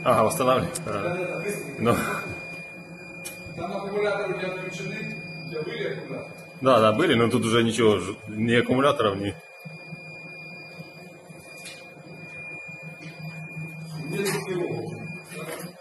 Ага, восстанавливать. Ага. Ну, Там аккумуляторы у тебя отключены, у тебя были аккумуляторы? да, да, были, но тут уже ничего, ни аккумуляторов, ни... Нет,